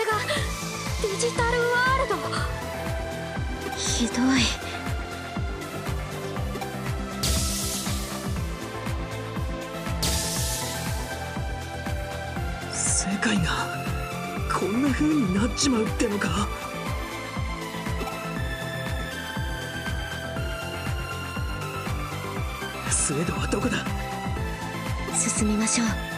れがデジタルワールド。ひどい。 世界がこんな風になっちまうってのか。スエドはどこだ。 進みましょう。